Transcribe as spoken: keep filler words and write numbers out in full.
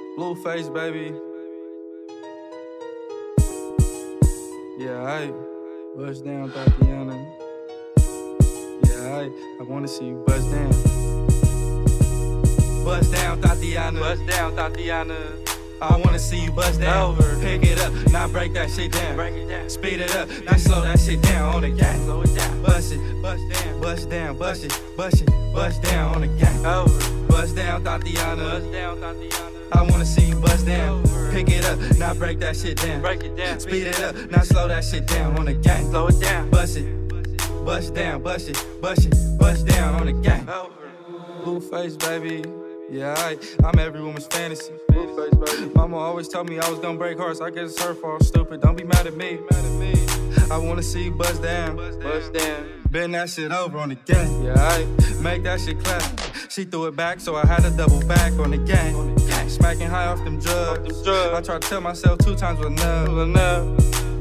Blueface, baby. Yeah, I bust down, Tatiana. Yeah, I I wanna see you bust down. Bust down, Tatiana. Bust down, Tatiana. I wanna see you bust down. Over. Pick it up, now break that shit down. Break it down. Speed it up, now slow that shit down on the gang. Slow it down. Bust it, bust down, bust down, bust it, bust it, bust down on the gang. Over. Bust down, Tatiana. Bust down, Tatiana. I wanna see you bust down. Over. Pick it up, now break that shit down. Break it down. Speed it up, now slow that shit down on the gang. Slow it down. Bust it, bust down, bust it, bust it, bust down on the gang. Over. Blueface, baby. Yeah, I, I'm every woman's fantasy. Blueface, baby. Mama always told me I was gonna break hearts. I guess it's her fault. Stupid. Don't be mad at me. Mad at me. I wanna see you bust down. Bust down. Bend that shit over on the gang. Yeah, I make that shit clap. She threw it back, so I had to double back on the gang. On the gang. Smacking high off them drugs. Off them drugs. I tried to tell myself two times was enough. enough.